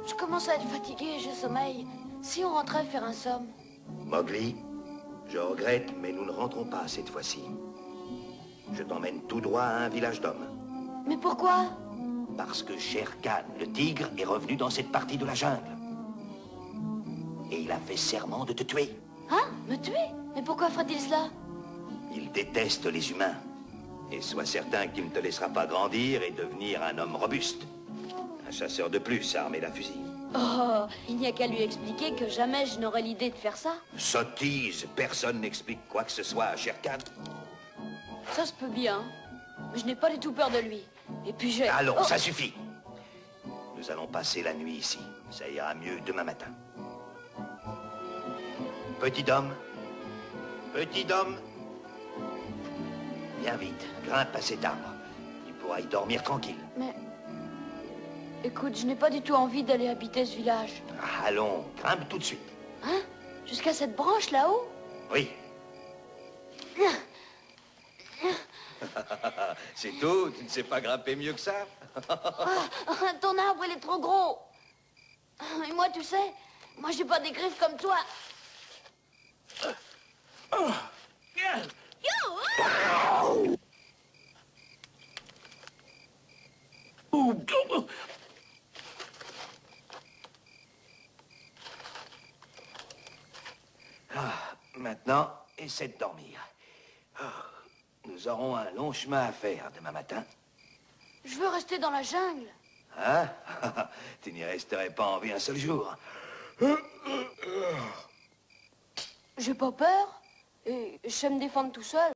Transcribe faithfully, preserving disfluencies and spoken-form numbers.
Je commence à être fatigué, j'ai sommeil. Si on rentrait faire un somme? Mowgli, je regrette, mais nous ne rentrons pas cette fois-ci. Je t'emmène tout droit à un village d'hommes. Mais pourquoi? Parce que Shere Khan, le tigre, est revenu dans cette partie de la jungle. Et il a fait serment de te tuer. Hein? Me tuer? Mais pourquoi ferait-il cela? Il déteste les humains. Et sois certain qu'il ne te laissera pas grandir et devenir un homme robuste. Un chasseur de plus armé d'un fusil. Oh, il n'y a qu'à lui expliquer que jamais je n'aurais l'idée de faire ça. Sottise, personne n'explique quoi que ce soit à Shere Khan. Ça se peut bien. Mais je n'ai pas du tout peur de lui. Et puis j'ai... Allons, oh. ça suffit. Nous allons passer la nuit ici. Ça ira mieux demain matin. Petit homme. Petit homme. Viens vite, grimpe à cet arbre. Tu pourras y dormir tranquille. Mais... Écoute, je n'ai pas du tout envie d'aller habiter ce village. Allons, grimpe tout de suite. Hein? Jusqu'à cette branche là-haut? Oui. C'est tout? Tu ne sais pas grimper mieux que ça? Ah, ton arbre, il est trop gros. Et moi, tu sais, moi, j'ai pas des griffes comme toi. Ah, maintenant, essaie de dormir. Oh, nous aurons un long chemin à faire demain matin. Je veux rester dans la jungle. Hein? Tu n'y resterais pas en vie un seul jour. J'ai pas peur. Et je sais me défendre tout seul.